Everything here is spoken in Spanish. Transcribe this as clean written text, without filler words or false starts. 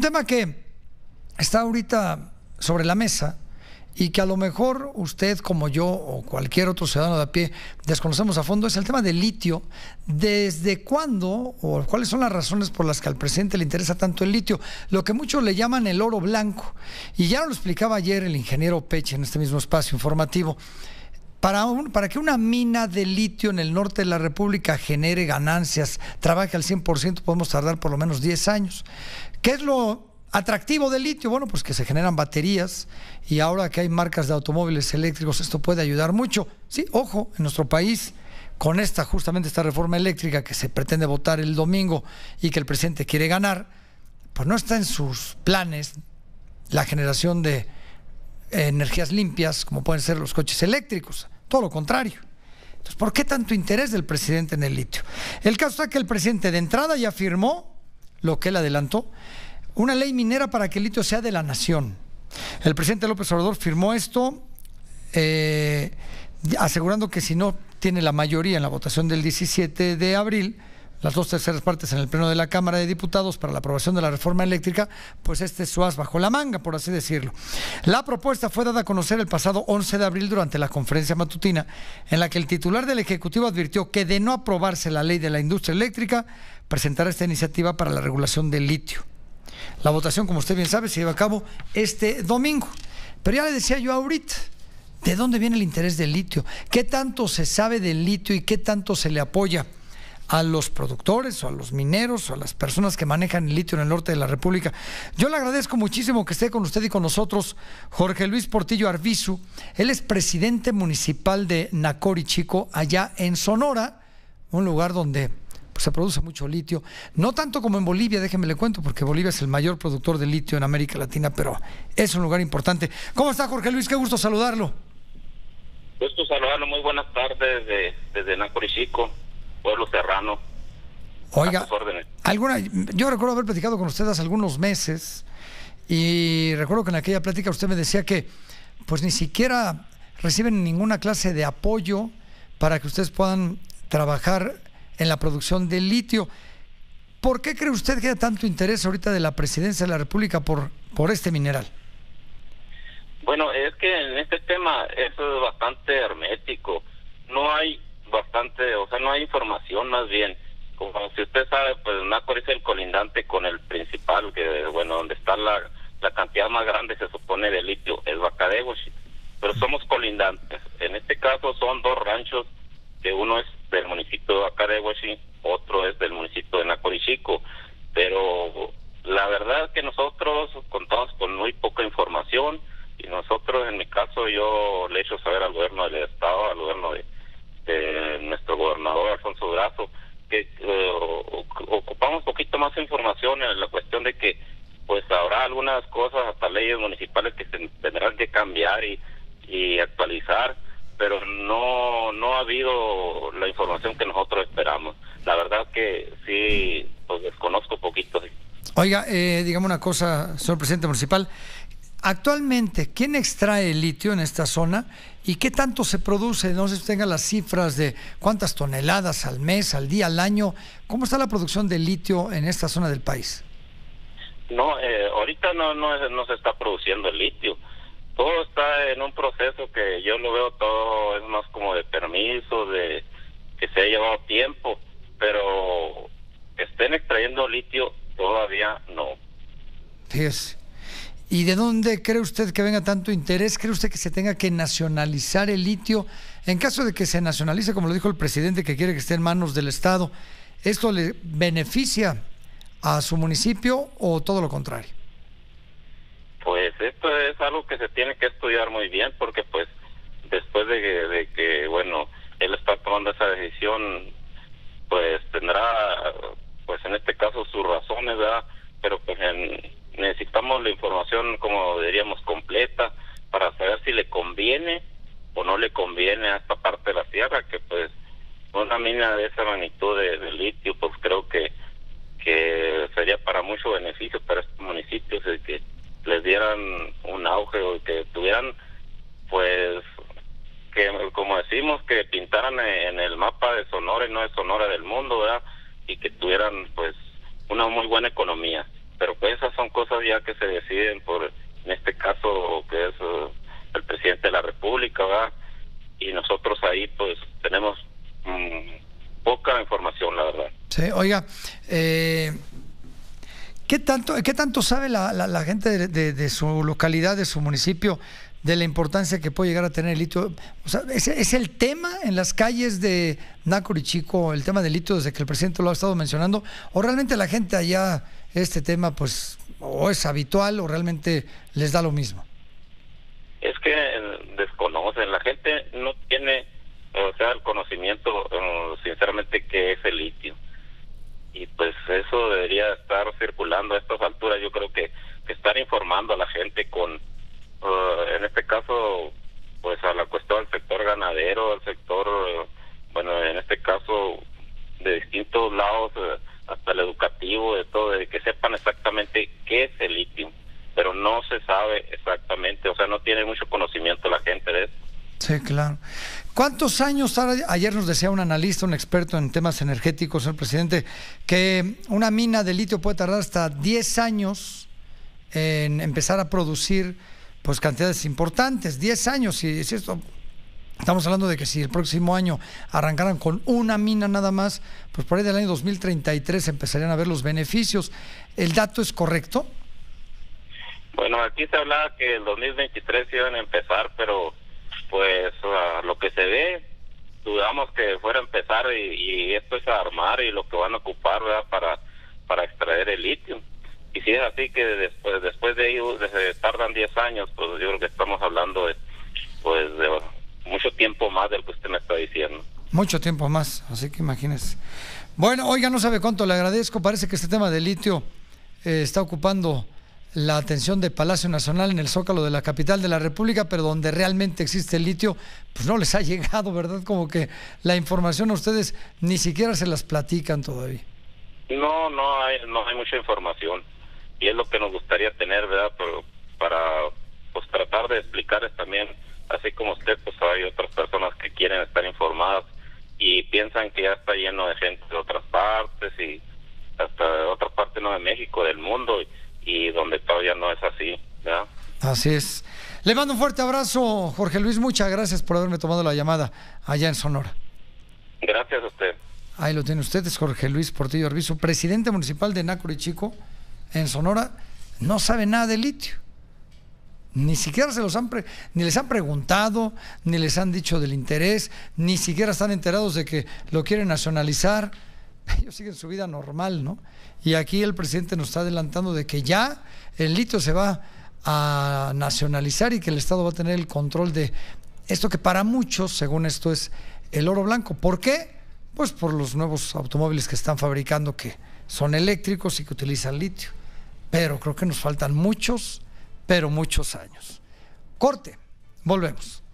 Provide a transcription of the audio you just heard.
tema que está ahorita sobre la mesa y que a lo mejor usted, como yo o cualquier otro ciudadano de a pie, desconocemos a fondo, es el tema del litio. ¿Desde cuándo o cuáles son las razones por las que al presidente le interesa tanto el litio? Lo que muchos le llaman el oro blanco. Y ya lo explicaba ayer el ingeniero Peche en este mismo espacio informativo. Para que una mina de litio en el norte de la República genere ganancias, trabaje al 100%, podemos tardar por lo menos 10 años. ¿Qué es lo atractivo del litio? Bueno, pues que se generan baterías y ahora que hay marcas de automóviles eléctricos, esto puede ayudar mucho. Sí, ojo, en nuestro país, con justamente esta reforma eléctrica que se pretende votar el domingo y que el presidente quiere ganar, pues no está en sus planes la generación de energías limpias como pueden ser los coches eléctricos, todo lo contrario. Entonces, ¿por qué tanto interés del presidente en el litio? El caso está que el presidente de entrada ya firmó lo que él adelantó, una ley minera para que el litio sea de la nación. El presidente López Obrador firmó esto asegurando que si no tiene la mayoría en la votación del 17 de abril, las 2/3 partes en el Pleno de la Cámara de Diputados para la aprobación de la reforma eléctrica, pues este es su as bajo la manga, por así decirlo. La propuesta fue dada a conocer el pasado 11 de abril durante la conferencia matutina, en la que el titular del Ejecutivo advirtió que de no aprobarse la ley de la industria eléctrica, presentará esta iniciativa para la regulación del litio. La votación, como usted bien sabe, se lleva a cabo este domingo. Pero ya le decía yo ahorita, ¿de dónde viene el interés del litio? ¿Qué tanto se sabe del litio y qué tanto se le apoya a los productores o a los mineros o a las personas que manejan el litio en el norte de la República? Yo le agradezco muchísimo que esté con usted y con nosotros Jorge Luis Portillo Arvizu. Él es presidente municipal de Nacorichico, allá en Sonora, un lugar donde pues, se produce mucho litio, no tanto como en Bolivia, déjeme le cuento, porque Bolivia es el mayor productor de litio en América Latina, pero es un lugar importante. ¿Cómo está, Jorge Luis? Qué gusto saludarlo. Gusto saludarlo, muy buenas tardes desde Nacorichico, pueblo serrano. Oiga, yo recuerdo haber platicado con usted hace algunos meses y recuerdo que en aquella plática usted me decía que pues ni siquiera reciben ninguna clase de apoyo para que ustedes puedan trabajar en la producción de litio. ¿Por qué cree usted que hay tanto interés ahorita de la presidencia de la República por este mineral? Bueno, es que en este tema eso es bastante hermético. No hay no hay información más bien. Como si usted sabe, pues Nácor es el colindante con el principal, que bueno, donde está la cantidad más grande se supone de litio, es Bacadehuachi. Pero somos colindantes. En este caso son dos ranchos, que uno es del municipio de Bacadehuachi, otro es del municipio de Nacorichico. Pero la verdad es que nosotros contamos con muy poca información y nosotros, en mi caso, yo le he hecho saber al gobierno del estado, al gobierno de nuestro gobernador Alfonso Durazo, que ocupamos un poquito más información en la cuestión de que pues habrá algunas cosas, hasta leyes municipales que se tendrán que cambiar y actualizar, pero no ha habido la información que nosotros esperamos. La verdad que sí, pues desconozco poquito. Oiga, digamos una cosa, señor presidente municipal. Actualmente, ¿quién extrae el litio en esta zona y qué tanto se produce? No sé si tenga las cifras de cuántas toneladas al mes, al día, al año. ¿Cómo está la producción de litio en esta zona del país? No, ahorita no se está produciendo el litio. Todo está en un proceso que yo lo veo todo, es más como de permiso, de que se ha llevado tiempo, pero que estén extrayendo litio todavía no. Fíjese. ¿Y de dónde cree usted que venga tanto interés? ¿Cree usted que se tenga que nacionalizar el litio? En caso de que se nacionalice, como lo dijo el presidente, que quiere que esté en manos del Estado, ¿esto le beneficia a su municipio o todo lo contrario? Pues esto es algo que se tiene que estudiar muy bien, porque pues después de que bueno, él está tomando esa decisión, pues tendrá, pues en este caso sus razones, ¿verdad? Pero pues necesitamos la información, como diríamos, completa para saber si le conviene o no le conviene a esta parte de la sierra, que pues una mina de esa magnitud de litio, pues creo que sería para mucho beneficio para estos municipios, de que les dieran un auge o que tuvieran, pues, que como decimos, que pintaran en el mapa de Sonora y no de Sonora del mundo, ¿verdad? Y que tuvieran pues una muy buena economía. pero pues esas son cosas ya que se deciden por, en este caso, que es el presidente de la República, ¿verdad? Y nosotros ahí pues tenemos poca información, la verdad. Sí, oiga, ¿qué tanto sabe la gente de su localidad, de su municipio, de la importancia que puede llegar a tener el litio? O sea, ¿es el tema en las calles de Nácora y Chico, el tema del litio, desde que el presidente lo ha estado mencionando? ¿O realmente la gente allá, este tema, pues, o es habitual o realmente les da lo mismo? Es que desconocen, la gente no tiene, o sea, el conocimiento, sinceramente, qué es el litio. Y pues eso debería estar circulando a estas alturas. Yo creo que estar informando a la gente con, en este caso, pues a la cuestión del sector ganadero, al sector, bueno, en este caso, de distintos lados, hasta el educativo, de todo, de que sepan exactamente qué es el litio. Pero no se sabe exactamente, o sea, no tiene mucho conocimiento la gente de eso. Sí, claro. ¿Cuántos años? Ayer nos decía un analista, un experto en temas energéticos, señor presidente, que una mina de litio puede tardar hasta 10 años en empezar a producir pues cantidades importantes. 10 años, y si esto, estamos hablando de que si el próximo año arrancaran con una mina nada más, pues por ahí del año 2033 empezarían a ver los beneficios. ¿El dato es correcto? Bueno, aquí se hablaba que el 2023 iban a empezar, pero pues lo que se ve, dudamos que fuera a empezar y esto es a armar y lo que van a ocupar, ¿verdad?, para extraer el litio. Y si es así que después de ello tardan 10 años, pues yo creo que estamos hablando de mucho tiempo más del que usted me está diciendo. Mucho tiempo más, así que imagínese. Bueno, oiga, no sabe cuánto le agradezco. Parece que este tema del litio está ocupando la atención de Palacio Nacional en el Zócalo de la capital de la República, pero donde realmente existe el litio, pues no les ha llegado, ¿verdad? Como que la información a ustedes ni siquiera se las platican todavía. No hay mucha información, y es lo que nos gustaría tener, ¿verdad? Pero para pues tratar de explicarles también, así como usted, pues hay otras personas que quieren estar informadas y piensan que ya está lleno de gente de otras partes y hasta de otra parte, no de México, del mundo, y donde todavía no es así, ¿verdad? Así es. Le mando un fuerte abrazo, Jorge Luis. Muchas gracias por haberme tomado la llamada allá en Sonora. Gracias a usted. Ahí lo tiene usted, es Jorge Luis Portillo Arbizu, presidente municipal de Nácora y Chico, en Sonora. No sabe nada de litio. Ni siquiera ni les han preguntado, ni les han dicho del interés, ni siquiera están enterados de que lo quieren nacionalizar. Ellos siguen su vida normal, ¿no? Y aquí el presidente nos está adelantando de que ya el litio se va a nacionalizar y que el Estado va a tener el control de esto que para muchos, según esto, es el oro blanco. ¿Por qué? Pues por los nuevos automóviles que están fabricando, que son eléctricos y que utilizan litio. Pero creo que nos faltan muchos, pero muchos años. Corte, volvemos.